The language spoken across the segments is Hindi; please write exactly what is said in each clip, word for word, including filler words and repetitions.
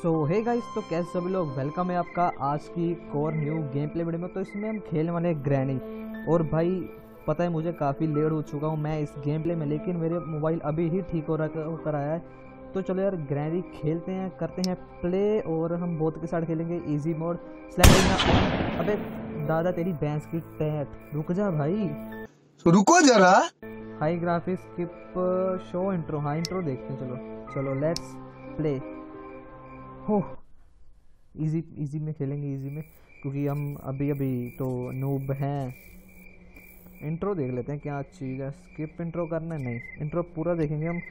सो हे गाइस, तो कैसे सभी लोग, वेलकम है आपका आज की एक और न्यू गेम प्ले वीडियो में। तो इसमें हम खेलने वाले हैं ग्रैनी। और भाई पता है मुझे काफ़ी लेट हो चुका हूँ मैं इस गेम प्ले में, लेकिन मेरे मोबाइल अभी ही ठीक हो रहा होकर आया है। तो चलो यार ग्रैनी खेलते हैं, करते हैं प्ले। और हम बोथ के साथ खेलेंगे इजी मोड स्लैम। अबे दादा तेरी भैंस की टैट, रुक जा भाई, रुको जरा। High graphics skip show intro. हाँ इंट्रो देखते हैं, चलो चलो लेट्स प्ले। हो इजी इजी में खेलेंगे, इजी में, क्योंकि हम अभी अभी तो नूब हैं। इंट्रो देख लेते हैं क्या चीज़ है। स्किप इंट्रो करना है? नहीं, इंट्रो पूरा देखेंगे हम।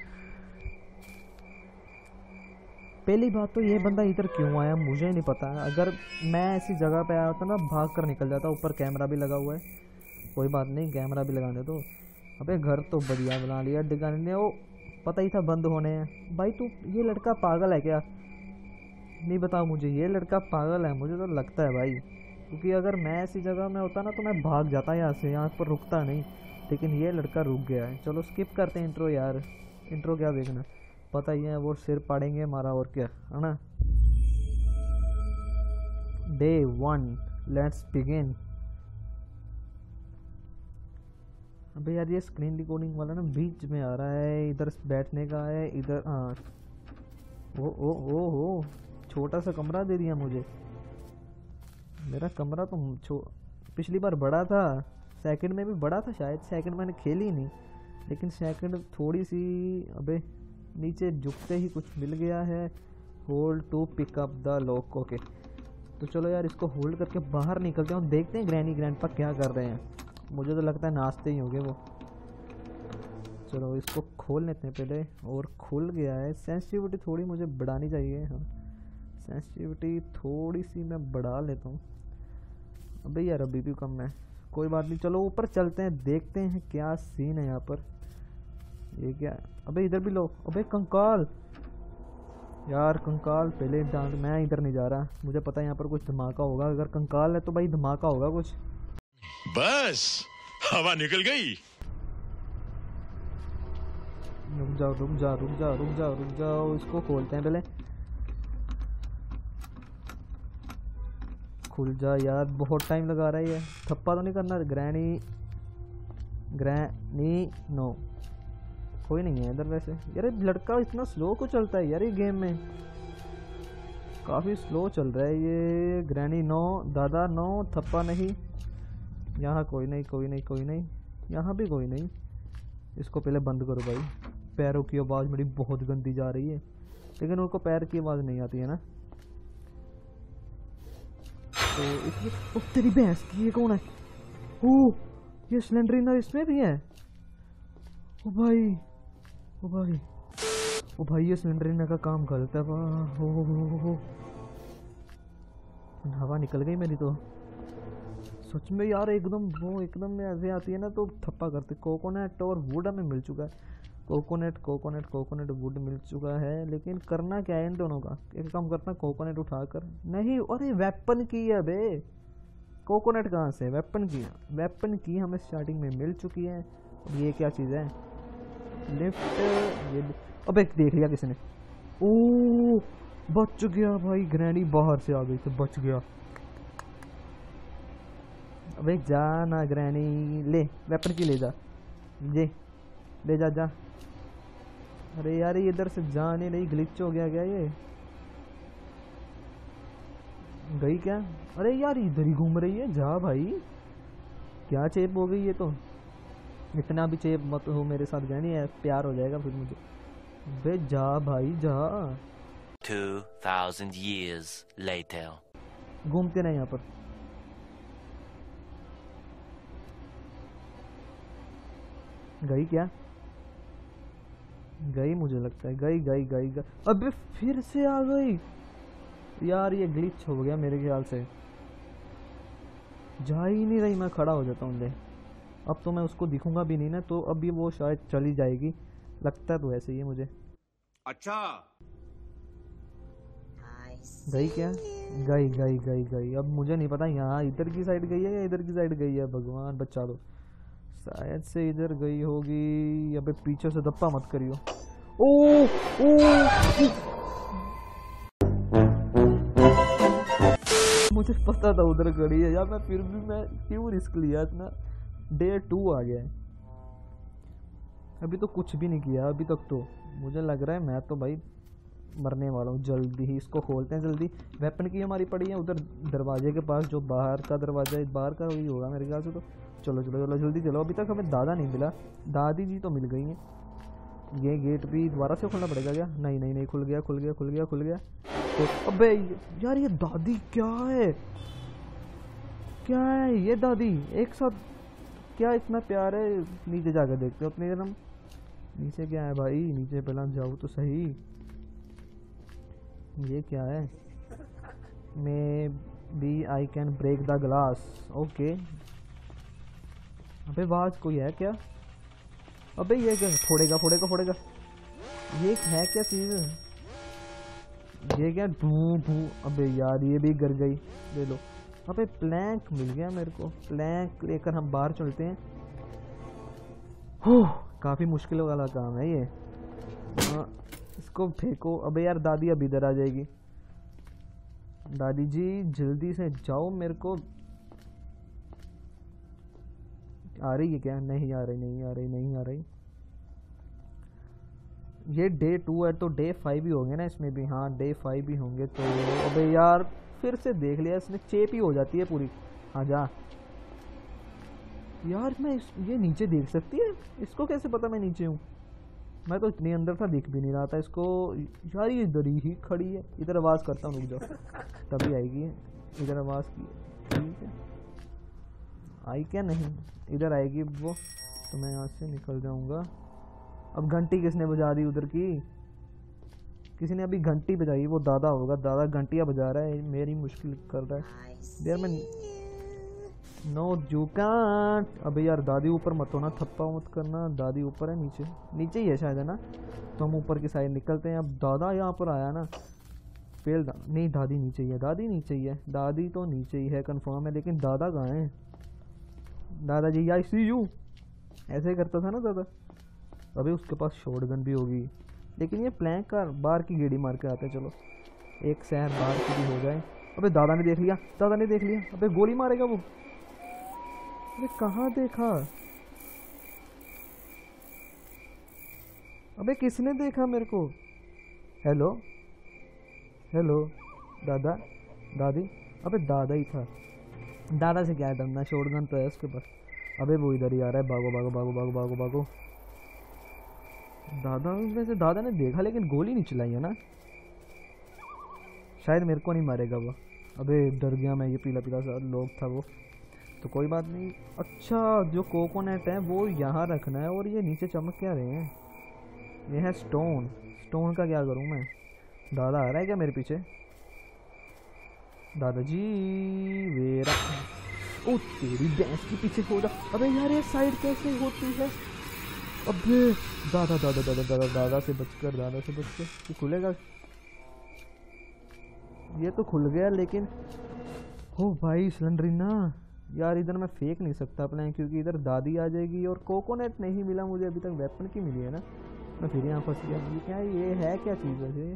पहली बात तो ये बंदा इधर क्यों आया मुझे नहीं पता। अगर मैं ऐसी जगह पे आया होता ना, भाग कर निकल जाता। ऊपर कैमरा भी लगा हुआ है, कोई बात नहीं, कैमरा भी लगाने दो। अबे घर तो बढ़िया बना लिया डिगाने ने, वो पता ही था बंद होने हैं। भाई तू ये लड़का पागल है क्या? नहीं बताओ मुझे, ये लड़का पागल है मुझे तो लगता है भाई। क्योंकि अगर मैं ऐसी जगह में होता ना तो मैं भाग जाता यहाँ से, यहाँ पर रुकता नहीं। लेकिन ये लड़का रुक गया है। चलो स्किप करते हैं इंट्रो यार। इंट्रो क्या देखना, पता ही है वो सिर पाड़ेंगे हमारा, और क्या है ना। Day one, let's begin. अबे यार ये स्क्रीन रिकॉर्डिंग वाला ना बीच में आ रहा है, इधर बैठने का है, इधर। हाँ ओ ओ ओ हो, छोटा सा कमरा दे दिया मुझे। मेरा कमरा तो छो पिछली बार बड़ा था, सेकंड में भी बड़ा था शायद। सेकंड मैंने खेली नहीं, लेकिन सेकंड थोड़ी सी। अबे नीचे झुकते ही कुछ मिल गया है। Hold to pick up the lock. Okay तो चलो यार इसको होल्ड करके बाहर निकलते हैं, देखते हैं ग्रैनी ग्रैंडपा क्या कर रहे हैं। मुझे तो लगता है नाचते ही होंगे वो। चलो इसको खोल लेते हैं पहले। और खुल गया है। सेंसिटिविटी थोड़ी मुझे बढ़ानी चाहिए। हाँ सेंसिटिविटी थोड़ी सी मैं बढ़ा लेता हूँ। अबे यार अभी भी कम है, कोई बात नहीं। चलो ऊपर चलते हैं, देखते हैं क्या सीन है यहाँ पर। ये क्या? अबे इधर भी लो। अबे कंकाल यार, कंकाल पहले जान। मैं इधर नहीं जा रहा, मुझे पता है यहाँ पर कुछ धमाका होगा। अगर कंकाल है तो भाई धमाका होगा कुछ। बस हवा निकल गई। रुक जाओ रुक जाओ रुक जाओ रुक जाओ रुक जाओ। इसको खोलते हैं पहले। खुल जा यार, बहुत टाइम लगा रहा है ये। थप्पा तो नहीं करना? ग्रैनी ग्रैनी नो, कोई नहीं है इधर वैसे। यार लड़का इतना स्लो क्यों चलता है यार ये गेम में? काफ़ी स्लो चल रहा है ये। ग्रैनी नो, दादा नो, थप्पा नहीं। यहाँ कोई नहीं कोई नहीं कोई नहीं, यहाँ भी कोई नहीं। इसको पहले बंद करो भाई। पैरों की आवाज़ मेरी बहुत गंदी जा रही है, लेकिन उनको पैर की आवाज़ नहीं आती है ना। तो इसमें ओ तेरी भैंस की, ये कौन है? ओ ये सिलेंडर इसमें भी है। ओ भाई ओ भाई ओ भाई ये सिलेंडर का काम गलत है। वाह हो हो हो हो, हवा निकल गई मेरी तो सच में यार। एकदम वो एकदम ऐसे आती है ना तो थप्पा करते। कोकोनट और वुड हमें मिल चुका है। कोकोनट कोकोनट कोकोनट वुड मिल चुका है, लेकिन करना क्या है इन दोनों का? एक काम करना, कोकोनट उठाकर नहीं। अरे वेपन की है बे, कोकोनट कहाँ से? वेपन की, वेपन की हमें स्टार्टिंग में मिल चुकी है। और ये क्या चीज़ है? लिफ्ट। ये अबे देख लिया किसने? ओ बच गया भाई, ग्रैनी बाहर से आ गई तो बच गया। अबे जा ना ग्रैनी, ले वेपन की ले जा, ये ले जा जा। अरे यार ये इधर से जाने नहीं, ग्लिच हो गया क्या ये? गई क्या? अरे यार इधर ही घूम रही है, जा भाई। क्या चेप हो गई ये तो। इतना भी चेप मत हो मेरे साथ ग्रैनी, है प्यार हो जाएगा फिर मुझे। बे जा भाई जा। two thousand years later. घूमते ना यहाँ पर। गई क्या? गई मुझे लगता है, गई गई गई गई। अबे फिर से आ गई यार, ये ग्लिच हो गया मेरे ख्याल से। जा ही नहीं रही, मैं खड़ा हो जाता हूँ। ले अब तो मैं उसको दिखूंगा भी नहीं ना, तो अभी वो शायद चली जाएगी, लगता तो ऐसे ही है मुझे। अच्छा गई क्या? गई गई गई गई। अब मुझे नहीं पता यहाँ इधर की साइड गई है या इधर की साइड गई है, भगवान बचा दो। शायद से इधर गई होगी। अबे पीछे से धप्पा मत करियो। ओ ओ मुझे पता था उधर खड़ी है यार, मैं फिर भी मैं क्यों रिस्क लिया इतना। डे टू आ गया है, अभी तो कुछ भी नहीं किया अभी तक। तो मुझे लग रहा है मैं तो भाई मरने वाला हूँ। जल्दी ही इसको खोलते हैं जल्दी। वेपन की हमारी पड़ी है उधर दरवाजे के पास, जो बाहर का दरवाजा है, बाहर का वही होगा मेरे ख्याल से। तो चलो चलो चलो जल्दी चलो। अभी तक हमें दादा नहीं मिला, दादी जी तो मिल गई हैं। ये गेट भी दोबारा से खोलना पड़ेगा क्या? नहीं नहीं नहीं, खुल गया खुल गया खुल गया खुल गया। तो अबे यार ये दादी क्या है, क्या है ये दादी एक साथ, क्या इतना प्यार है। नीचे जाकर देखते हो अपनी जन्म, नीचे क्या है भाई, नीचे पहला जाओ तो सही। ये क्या है? Maybe I can break the glass, okay. अबे आवाज कोई है क्या? अबे ये क्या फोड़ेगा फोड़ेगा फोड़ेगा, ये है क्या चीज? ये क्या ढू ढू? अबे यार ये भी गिर गई, ले लो। अबे प्लैंक मिल गया मेरे को, प्लैंक लेकर हम बाहर चलते हैं। हो काफी मुश्किल वाला काम है ये। आ, इसको फेंको। अबे यार दादी अब इधर आ जाएगी। दादी जी जल्दी से जाओ, मेरे को आ रही है क्या? नहीं आ रही नहीं आ रही नहीं आ रही। ये डे टू है तो डे फाइव ही होंगे ना इसमें भी। हाँ डे फाइव ही होंगे तो। अबे यार फिर से देख लिया इसने, चेप ही हो जाती है पूरी। हाँ जा यार। मैं इस, ये नीचे देख सकती है, इसको कैसे पता मैं नीचे हूँ? मैं तो इतनी अंदर था, दिख भी नहीं रहा था इसको। यार ये इधर ही खड़ी है। इधर आवाज़ करता हूँ, रुक जाओ तभी आएगी। इधर आवाज़ की, ठीक है आई क्या? नहीं इधर आएगी वो, तो मैं यहाँ से निकल जाऊँगा। अब घंटी किसने बजा दी उधर की? किसी ने अभी घंटी बजाई, वो दादा होगा। दादा घंटियाँ बजा रहा है, मेरी मुश्किल कर रहा है यार। मैं नो यू कांट। अबे यार दादी ऊपर मत होना, थप्पा मत करना। दादी ऊपर है नीचे? नीचे ही है शायद, है ना? तो हम ऊपर की साइड निकलते हैं। अब दादा यहाँ पर आया ना, फेल दा नहीं, दादी नीचे ही है, दादी नीचे ही है, दादी तो नीचे ही है कंफर्म है। लेकिन दादा कहाँ है? दादाजी आई सी यू ऐसे करता था ना दादा। अबे उसके पास शॉटगन भी होगी, लेकिन ये प्लैंक का बाहर की गेड़ी मार के आते हैं। चलो एक शहर बाहर की भी हो जाए। अबे दादा ने देख लिया, दादा ने देख लिया। अबे गोली मारेगा वो। अबे कहाँ देखा? अबे किसने देखा मेरे को? हेलो हेलो दादा दादी। अबे दादा ही था। दादा से क्या है डरना, शॉटगन तो है उसके पास। अबे वो इधर ही आ रहा है, भागो भागो भागो भागो भागो भागो। दादा वैसे दादा ने देखा लेकिन गोली नहीं चलाई है ना, शायद मेरे को नहीं मारेगा वो। अबे डर गया मैं, ये पीला पीला सा लोग था वो। तो कोई बात नहीं। अच्छा जो कोकोनट है वो यहाँ रखना है, और ये नीचे चमक क्या रहे हैं? ये है स्टोन। स्टोन का क्या करूँ मैं? दादा आ रहा है क्या मेरे पीछे? दादाजी वेरा। ओ तेरी भैंस के पीछे हो जा। अबे यार ये साइड कैसे होती है? अबे दादा दादा दादा दादा दादा से बचकर, दादा से बचकर। ये खुलेगा? ये तो खुल गया, लेकिन हो भाई सिलेंडरीना यार इधर मैं फेंक नहीं सकता अपना, क्योंकि इधर दादी आ जाएगी। और कोकोनट नहीं मिला मुझे अभी तक, वेपन की मिली है ना। मैं फिर यहाँ फंस गया। ये क्या है? ये है क्या चीज़ है?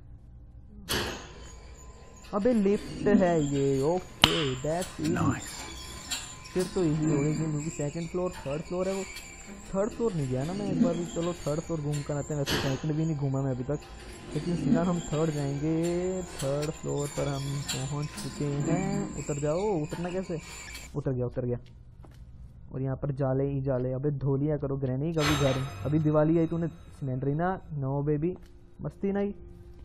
अबे लिफ्ट है ये, ओके दैट्स इजी। फिर तो इजी हो गई, क्योंकि सेकंड फ्लोर थर्ड फ्लोर है वो। थर्ड फ्लोर नहीं गया ना मैं एक बार भी। चलो थर्ड फ्लोर घूम कर आते हैं। वैसे सेकंड भी नहीं घूमा मैं अभी तक, लेकिन सीधा हम थर्ड जाएंगे। थर्ड फ्लोर पर हम पहुंच चुके हैं। उतर जाओ। उतरना कैसे? उतर गया उतर गया। और यहाँ पर जाले ही जाले। अबे धो लिया करो ग्रैनी, कभी घर अभी दिवाली आई तूने सिलेंडरीना। नो बेबी मस्ती नहीं।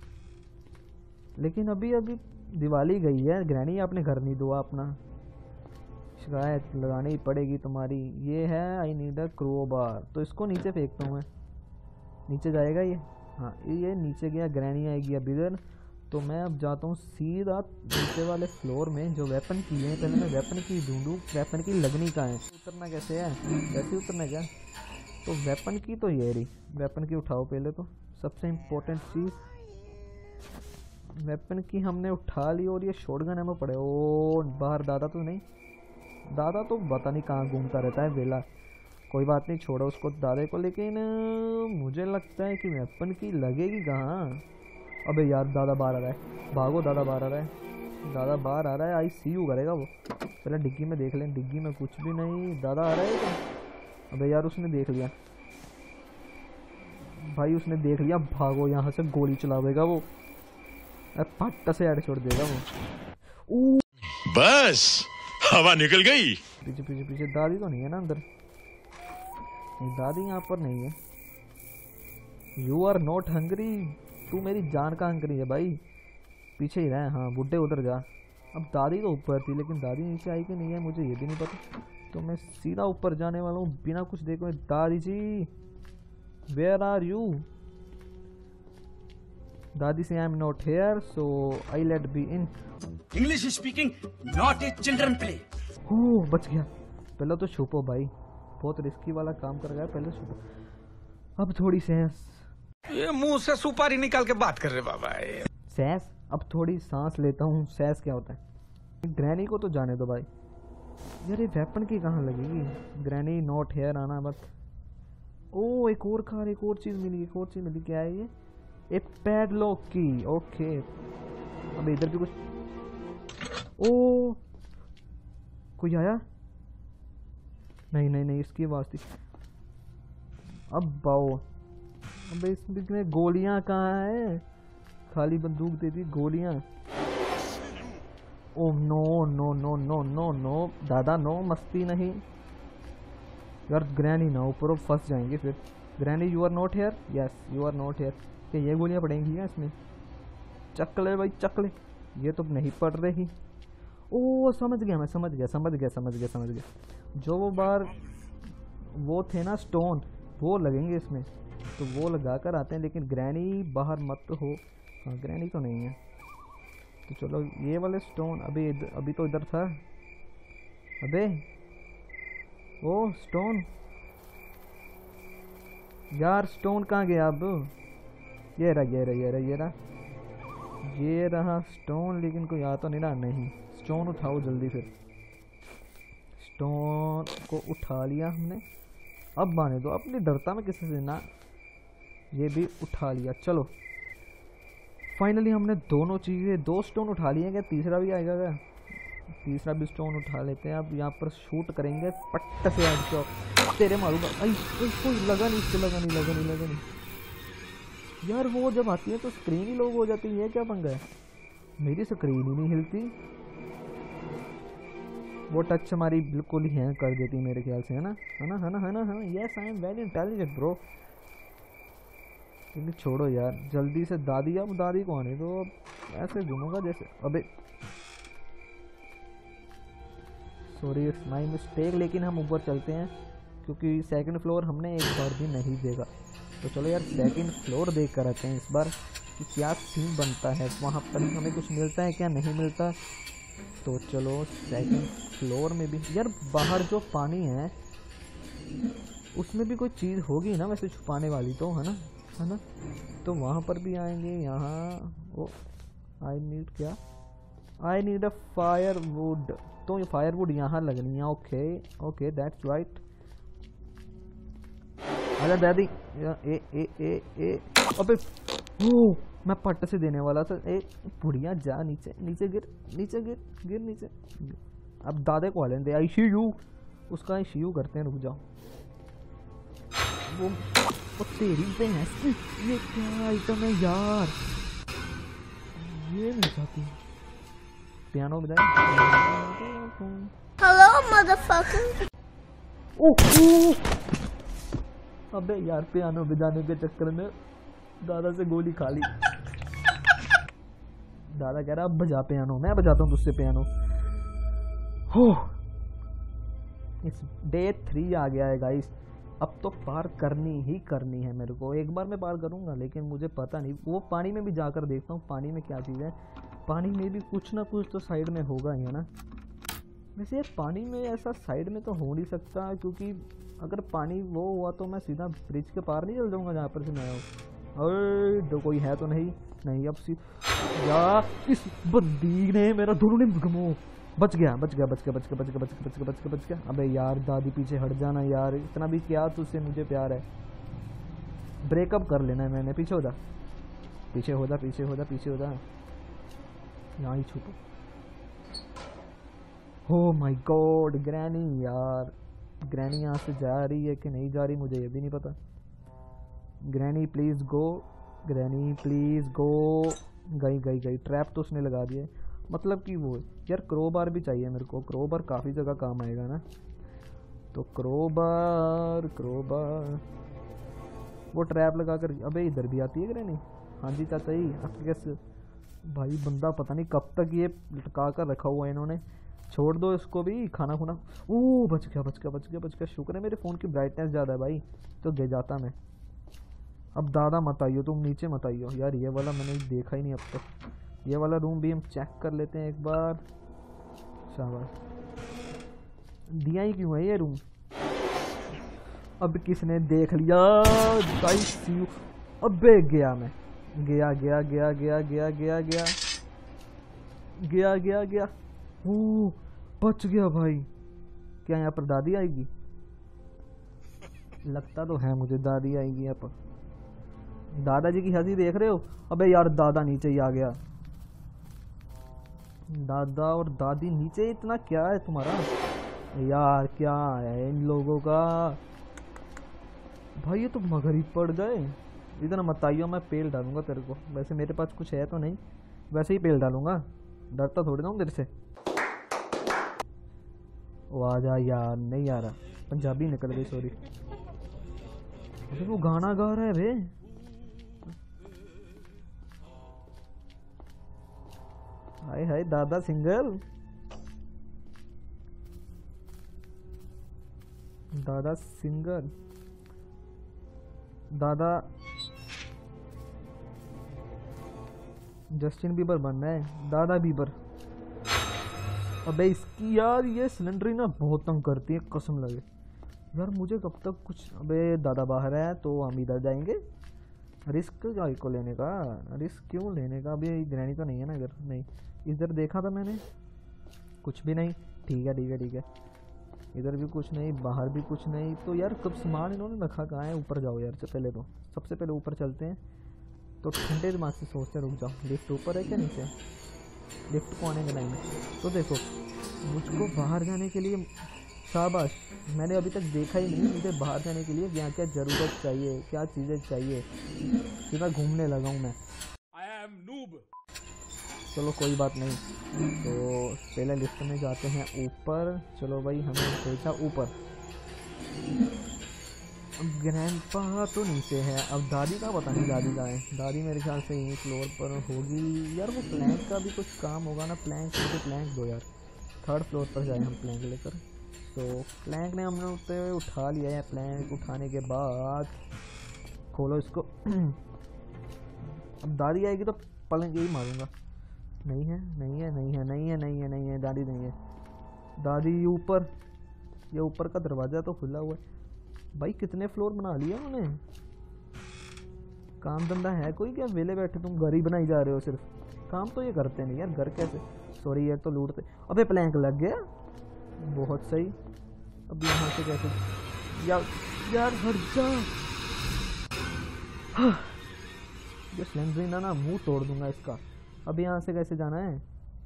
लेकिन अभी अभी दिवाली गई है ग्रैनी, आपने घर नहीं धोआ अपना, शिकायत लगानी पड़ेगी तुम्हारी। ये है आई नीड अ क्रोबार, तो इसको नीचे फेंकता हूँ मैं। नीचे जाएगा ये? हाँ ये नीचे गया। ग्रैनी आएगी अब इधर, तो मैं अब जाता हूँ सीधा नीचे वाले फ्लोर में जो वेपन की है। पहले मैं वेपन की ढूंढूँ, वेपन की लगनी कहाँ है? उतरना कैसे है? वैसे उतरना क्या? तो वेपन की तो ये रही, वेपन की उठाओ पहले। तो सबसे इम्पोर्टेंट चीज़ वेपन की हमने उठा ली, और ये शॉटगन एमो पड़े। ओ बाहर दादा तो नहीं, दादा तो पता नहीं कहाँ घूमता रहता है वेला। कोई बात नहीं, छोड़ो उसको दादे को। लेकिन मुझे लगता है कि वेपन की लगेगी कहाँ? अबे यार दादा बाहर आ रहा है, भागो दादा बाहर आ रहा है। दादा बाहर आ रहा है, आई सी यू करेगा वो। पहले डिग्गी में देख लें, डिग्गी में कुछ भी नहीं। दादा आ रहा है क्या? अबे यार उसने देख लिया भाई, उसने देख लिया। भागो यहाँ से, गोली चलावेगा वो, पट्टा से ऐड छोड़ देगा वो। बस हवा निकल गई। पीछे पीछे पीछे दादी तो नहीं है ना अंदर? नहीं, दादी यहाँ पर नहीं है। यू आर नॉट हंग्री, तू मेरी जान का हंग्री है भाई। पीछे ही रहे। हाँ बुड्ढे उधर जा। अब दादी तो ऊपर थी, लेकिन दादी नीचे आई कि नहीं है मुझे ये भी नहीं पता, तो मैं सीधा ऊपर जाने वाला हूँ बिना कुछ देखे। दादी जी वेयर आर यू? दादी से I am not here so I let be in. English speaking not a children play. Oh बच गया। पहले तो छुपो भाई, बहुत रिस्की वाला काम कर गया, पहले छुपो। अब थोड़ी सैंस, ये मुंह से सुपारी निकाल के बात कर रहे बाबा। सैंस, अब थोड़ी सांस लेता हूँ। सैंस क्या होता है? ग्रैनी को तो जाने दो भाई। यार ये वेपन की कहाँ लगेगी? ग्रैनी नॉट हेयर आना मत। ओ एक और कार, एक और चीज मिली, एक और चीज मिली। क्या है ये? एक पैडलॉक की। ओके अब इधर भी कुछ। ओ कोई आया? नहीं नहीं नहीं, इसकी आवाज थी। अब बाओ, अबे इसमें गोलियां कहाँ है? खाली बंदूक दे दी, गोलियां। Oh no no no no no no दादा नो, मस्ती नहीं यार। ग्रैनी ना ऊपर फंस जाएंगे फिर। Granny you are not here. Yes you are not here. क्या ये गोलियां पड़ेंगी क्या इसमें? चक ले भाई चक ले। ये तो नहीं पड़ रही। ओ समझ गया मैं, समझ गया समझ गया समझ गया समझ गया। जो वो बार वो थे ना स्टोन, वो लगेंगे इसमें, तो वो लगा कर आते हैं। लेकिन ग्रैनी बाहर मत हो। हाँ ग्रैनी तो नहीं है, तो चलो ये वाले स्टोन। अभी अभी तो इधर था। अबे ओ स्टोन यार, स्टोन कहाँ गया अब? ये रहा ये रहा ये रहा ये रहा ये रहा स्टोन। लेकिन कोई आ तो नहीं रहा। नहीं, स्टोन उठाओ जल्दी। फिर स्टोन को उठा लिया हमने। अब माने दो, अपनी डरता में किसी से ना। ये भी उठा लिया। चलो फाइनली हमने दोनों चीज़ें, दो स्टोन उठा लिए। क्या तीसरा भी आएगा क्या? तीसरा भी स्टोन उठा लेते हैं। अब यहाँ पर शूट करेंगे पट्ट से। हेडशॉट तेरे मारूंगा। आई कोई लगा नहीं, इससे लगा नहीं लगा नहीं लगा नहीं यार। वो जब आती है तो स्क्रीन ही लोग हो जाती है। क्या पंगा है? मेरी स्क्रीन ही नहीं हिलती। वो टच हमारी बिल्कुल ही हैंग कर देती मेरे ख्याल से, है ना है ना है ना है ना है ना। Yes I am very intelligent bro. लेकिन छोड़ो यार, जल्दी से दादी। अब दादी को आने दो। अब ऐसे घूमूंगा जैसे। अबे सॉरी इट्स माय मिस्टेक। लेकिन हम ऊपर चलते हैं क्योंकि सेकंड फ्लोर हमने एक बार भी नहीं देखा। तो चलो यार सेकंड फ्लोर देख कर आते हैं इस बार कि क्या सीन बनता है वहाँ पर। हमें कुछ मिलता है क्या, नहीं मिलता। तो चलो सेकंड फ्लोर में भी यार, बाहर जो पानी है उसमें भी कोई चीज़ होगी ना वैसे छुपाने वाली, तो है ना है ना। तो वहाँ पर भी आएंगे। यहाँ ओ आई नीड क्या? I need a fire wood. तो ये फायर वुड यहाँ लगनी है। Okay okay that's right. आजा दादी। ए ए ए ए अबे ओ मैं पट्ट से देने वाला था। ए बुढ़िया जा नीचे नीचे गिर नीचे गिर गिर नीचे। अब दादे को लेने दे। आई सी यू उसका आई सी यू करते हैं। रुक जाओ। वो वो तेरी भैंस, ये क्या आइटम है यार? ये नहीं चाहती। पियानो बजाए। Hello motherfucker. ओह अबे यार पियानो बजाने के चक्कर में दादा से गोली खा ली। दादा कह रहा अब बजा पियानो। मैं बजाता हूँ तुझसे पियानो। हो इस डे थ्री आ गया है गाइस। अब तो पार करनी ही करनी है मेरे को। एक बार मैं पार करूंगा, लेकिन मुझे पता नहीं। वो पानी में भी जाकर देखता हूँ पानी में क्या चीज़ है। पानी में भी कुछ ना कुछ तो साइड में होगा ही, है ना। वैसे यार पानी में ऐसा साइड में तो हो नहीं सकता, क्योंकि अगर पानी वो हुआ तो मैं सीधा ब्रिज के पार नहीं चल जाऊँगा जहाँ पर से मैं हूँ। अरे तो कोई है तो नहीं नहीं अब सी या इस बंदी ने मेरा दोनों ने घुमो। बच गया बच गया बच गया बच गया बच गया बच गया बच गया बच गया बच गया। अबे यार दादी पीछे हट जाना यार। इतना भी क्या तुझसे मुझे प्यार है। ब्रेकअप कर लेना है मैंने। पीछे हो जा पीछे हो जा पीछे हो जा पीछे हो जा। यहाँ ही छुपो। हो माय गॉड ग्रैनी यार, ग्रैनी यहाँ से जा रही है कि नहीं जा रही मुझे ये भी नहीं पता। Granny please go, granny please go. गई गई गई, ट्रैप तो उसने लगा दिया। मतलब कि वो यार क्रोबार भी चाहिए मेरे को, क्रोबार काफ़ी जगह काम आएगा ना। तो क्रोबार क्रोबार वो ट्रैप लगा कर, अबे इधर भी आती है ग्रैनी। हाँ जी चाचा जी, आपके कैसे भाई, बंदा पता नहीं कब तक ये लटका कर रखा हुआ है इन्होंने। छोड़ दो इसको भी, खाना खुना। ओह बच गया बच गया बच गया बच गया, शुक्र है मेरे फ़ोन की ब्राइटनेस ज़्यादा है भाई, तो गिर जाता मैं। अब दादा मत आइयो, तुम नीचे मत आइयो यार, ये वाला मैंने देखा ही नहीं अब तक। ये वाला रूम भी हम चेक कर लेते हैं एक बार। शाबाश, दिया ही क्यों है ये रूम। अब किसने देख लिया गाइस, अबे गया मैं, गया गया गया गया गया गया गया गया गया गया ओह बच गया भाई। क्या यहाँ पर दादी आएगी? लगता तो है मुझे दादी आएगी यहाँ पर। दादाजी की हंसी देख रहे हो? अबे यार दादा नीचे ही आ गया। दादा और दादी नीचे, इतना क्या है तुम्हारा यार, क्या है इन लोगों का भाई। ये तो मगर ही पड़ गए। इतना मत आइयो, मैं पेल डालूंगा तेरे को। वैसे मेरे पास कुछ है तो नहीं, वैसे ही पेल डालूंगा, डरता थोड़ी ना हूँ तेरे से। वो आ जा यार, नहीं आ रहा, पंजाबी निकल गई सॉरी। अरे वो गाना गा रहा है बे। हाय हाय दादा सिंगल, दादा सिंगल, दादा जस्टिन बीबर बनना है, दादा बीबर। अबे इसकी यार ये सिलेंडर ना बहुत तंग करती है, कसम लगे यार मुझे कब तक कुछ। अबे दादा बाहर है तो हम इधर जाएंगे, रिस्क क्या को लेने का, रिस्क क्यों लेने का। अभी ग्रैनी तो नहीं है ना इधर, नहीं इधर देखा था मैंने, कुछ भी नहीं। ठीक है ठीक है ठीक है, इधर भी कुछ नहीं, बाहर भी कुछ नहीं। तो यार कब सामान इन्होंने रखा कहाँ है? ऊपर जाओ यार, पहले तो सबसे पहले ऊपर चलते हैं। तो ठंडे दिमाग से सोचते, रुक जाओ लिफ्ट ऊपर है क्या नीचे? लिफ्ट को आने के टाइम में तो देखो, मुझको बाहर जाने के लिए शाबाश, मैंने अभी तक देखा ही नहीं मुझे बाहर जाने के लिए क्या क्या ज़रूरत चाहिए, क्या चीज़ें चाहिए। सीधा घूमने लगा हूँ मैं। I am noob. चलो कोई बात नहीं, तो पहले लिफ्ट में जाते हैं ऊपर। चलो भाई हमें भेजा ऊपर। अब ग्रैंडपा तो नीचे है, अब दादी का पता नहीं दादी का है। दादी मेरे ख्याल से यहीं फ्लोर पर होगी यार। वो प्लैंक का भी कुछ काम होगा ना, प्लैंक मुझे प्लैंक दो यार, थर्ड फ्लोर पर जाए हम प्लैंक लेकर। तो प्लैंक ने हमने उठते हुए उठा लिया है। प्लैंक उठाने के बाद खोलो इसको। अब दादी आएगी तो पलंग ही मारूंगा। नहीं है नहीं है नहीं है नहीं है नहीं है नहीं है दादी नहीं है। दादी ऊपर, ये ऊपर का दरवाज़ा तो खुला हुआ है भाई। कितने फ्लोर बना लिए उन्होंने? काम धंधा है कोई क्या? वेले बैठे तुम घर ही बनाई जा रहे हो सिर्फ, काम तो ये करते नहीं यार। घर कैसे, सॉरी यार तो लूटते। अबे प्लैंक लग गया, बहुत सही। अब यहाँ से कैसे यार, यार हट जा। ये सिलेंडर ना मुंह तोड़ दूंगा इसका। अब यहाँ से कैसे जाना है?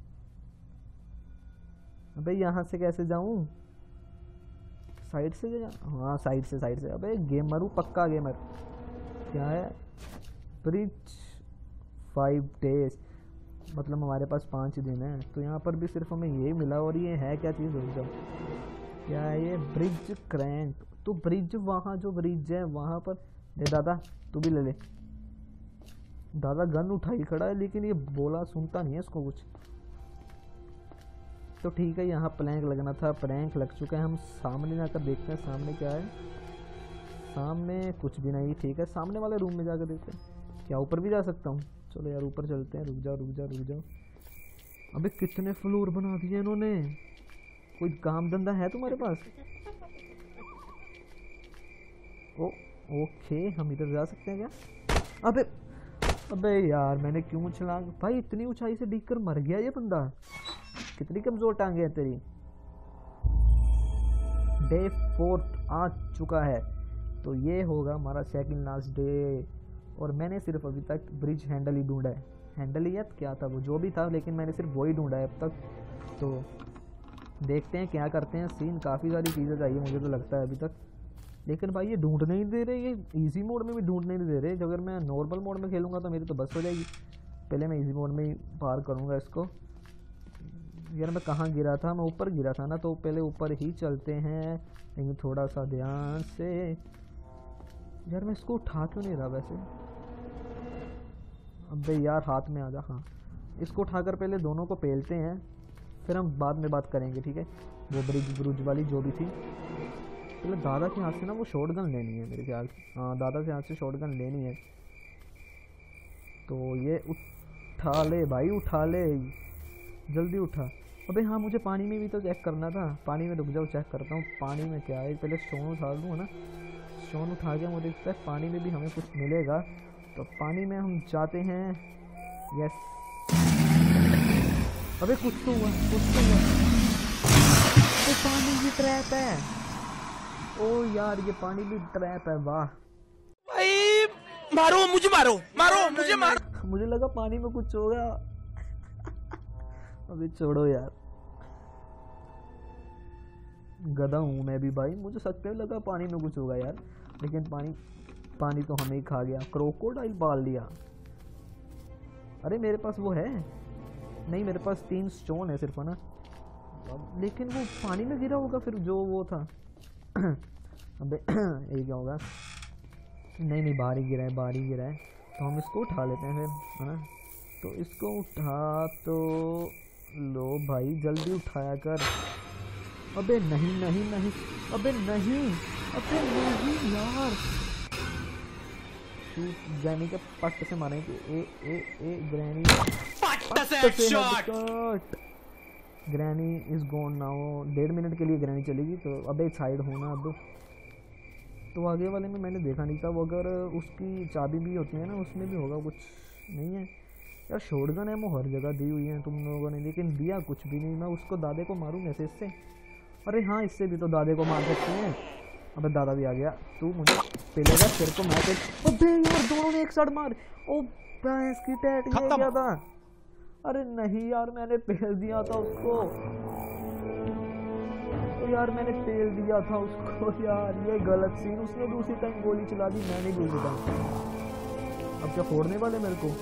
अबे यहाँ से कैसे जाऊँ? साइड से जा, हाँ साइड से साइड से। अबे गेमर हूँ पक्का गेमर। क्या है? ब्रिज फाइव डेज, मतलब हमारे पास पाँच दिन है। तो यहाँ पर भी सिर्फ हमें यही मिला। और ये है क्या चीज़? रुक जाओ, क्या है ये? Bridge crank. तो ब्रिज, वहाँ जो ब्रिज है वहाँ पर दे दादा, तू भी ले ले। दादा गन उठाई खड़ा है लेकिन ये बोला सुनता नहीं है इसको कुछ। तो ठीक है, यहाँ प्लैंक लगना था, प्लैंक लग चुका है। हम सामने जाकर देखते हैं सामने क्या है। सामने कुछ भी नहीं। ठीक है, सामने वाले रूम में जाकर देखते हैं। क्या ऊपर भी जा सकता हूँ? चलो यार ऊपर चलते हैं। रुक जाओ रुक जाओ रुक जाओ। अबे कितने फ्लोर बना दिए इन्होंने। कोई काम धंधा है तुम्हारे पास? ओ ओके, हम इधर जा सकते हैं क्या? अबे अबे यार मैंने क्यों छलांग, भाई इतनी ऊंचाई से डिग कर मर गया ये बंदा। कितनी कमजोर टांगे है तेरी। डे फोर्थ आ चुका है, तो ये होगा हमारा सेकंड लास्ट डे। और मैंने सिर्फ अभी तक ब्रिज हैंडल ही ढूंढा है। हैंडल ही क्या था वो, जो भी था, लेकिन मैंने सिर्फ वो ही ढूंढा है अब तक। तो देखते हैं क्या करते हैं सीन। काफ़ी सारी चीज़ें चाहिए मुझे तो लगता है अभी तक, लेकिन भाई ये ढूंढ नहीं दे रहे, ये इजी मोड में भी ढूंढ नहीं दे रहे। अगर मैं नॉर्मल मोड में खेलूँगा तो मेरी तो बस हो जाएगी। पहले मैं इजी मोड में ही पार करूँगा इसको। यार मैं कहाँ गिरा था, मैं ऊपर गिरा था ना, तो पहले ऊपर ही चलते हैं, लेकिन थोड़ा सा ध्यान से। यार मैं इसको उठा क्यों नहीं रहा वैसे? अबे यार हाथ में आ जा। हाँ, इसको उठाकर पहले दोनों को पेलते हैं, फिर हम बाद में बात करेंगे, ठीक है? वो ब्रिज ब्रुज वाली जो भी थी, पहले दादा के हाथ से ना वो शॉटगन लेनी है मेरे ख्याल से। हाँ, दादा के हाथ से शॉटगन लेनी है। तो ये उठा ले भाई, उठा ले, जल्दी उठा। अबे हाँ, मुझे पानी में भी तो चेक करना था। पानी में रुक जाओ, चेक करता हूँ पानी में क्या है। पहले स्टोन उठा लूँ ना, स्टोन उठा के मुझे लगता है पानी में भी हमें कुछ मिलेगा। तो पानी में हम जाते हैं। यस, अबे कुछ तो हुआ, कुछ तो हुआ। तो पानी भी ट्रैप है। ओ यार, ये पानी भी ट्रैप है। वाह भाई मारो मुझे, मारो मारो मुझे, मारो। मुझे लगा पानी में कुछ होगा। अभी छोड़ो यार, गधा हूँ मैं भी भाई, मुझे सच में लगा पानी में कुछ होगा यार, लेकिन पानी पानी तो हमें ही खा गया। क्रोकोडाइल पाल लिया। अरे मेरे पास वो है नहीं, मेरे पास तीन स्टोन है सिर्फ, है ना? लेकिन वो पानी में गिरा होगा फिर जो वो था। अबे ये क्या होगा? नहीं नहीं, बाहर ही गिरा है, बाहर ही गिरा है। तो हम इसको उठा लेते हैं फिर, है ना? तो इसको उठा तो लो भाई, जल्दी उठाया कर। अबे नहीं नहीं नहीं, अबे नहीं, अबे नहीं यार। तू ग्रैनी के पट्ट से मारेंगे। ए ए ए ग्रैनी पट्ट से headshot. Granny is gone now. डेढ़ मिनट के लिए ग्रैनी चलेगी। तो अबे साइड होना अब। तो आगे वाले में मैंने देखा नहीं था वो, अगर उसकी चाबी भी होती है ना, उसमें भी होगा कुछ। नहीं है यार, शॉटगन है वो हर जगह दी हुई है तुम लोगों ने, लेकिन दिया कुछ भी नहीं। मैं उसको दादे को मारूँ कैसे इससे? अरे हाँ, इससे भी तो दादे को मार सकते हैं। अबे दादा भी आ गया। तू मुझे पेलेगा, तेरे को मैं पे। अबे यार, दोनों ने एक साथ मार। ओ भैंस की टैट, ये क्या था? अरे नहीं यार, मैंने पेल दिया था उसको। तो यार मैंने पेल दिया था उसको यार, ये गलत सीन। उसने भी उसी टाइम गोली चला दी, मैंने भी उसी टाइम। अब क्या फोड़ने वाले मेरे को?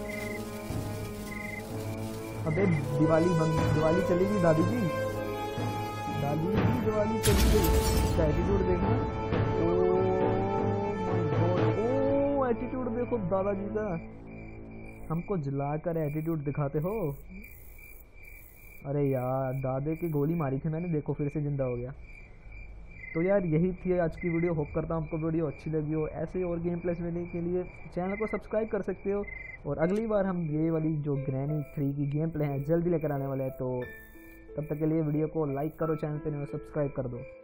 अबे दिवाली बंद, दिवाली चलेगी दादी जी, दादी जी दिवाली चली गई। इसका एटीट्यूड देखना। ओ एटीट्यूड देखो दादाजी का, हमको जलाकर एटीट्यूड दिखाते हो। अरे यार, दादे की गोली मारी थी मैंने, देखो फिर से जिंदा हो गया। तो यार यही थी आज की वीडियो। होप करता हूँ आपको वीडियो अच्छी लगी हो। ऐसे और गेम प्लेस लेने के लिए चैनल को सब्सक्राइब कर सकते हो। और अगली बार हम ये वाली जो ग्रैनी थ्री की गेम प्ले हैं जल्दी लेकर आने वाले हैं। तो तब तक के लिए वीडियो को लाइक करो, चैनल पे नहीं सब्सक्राइब कर दो।